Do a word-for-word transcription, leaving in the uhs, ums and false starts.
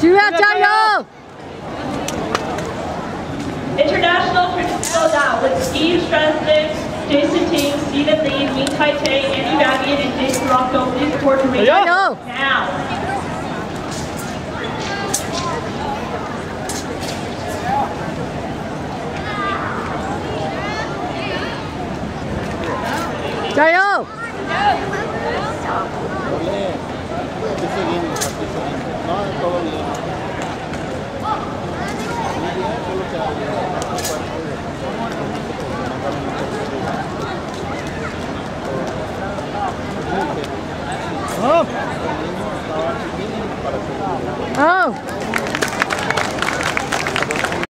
Julia,加油! International traditional now with Steve Strasnick, Jason Ting, Stephen Lee, Ming Tai Tang, Andy Babian, and Jason Rocco. Please report to me now. Jayo! No,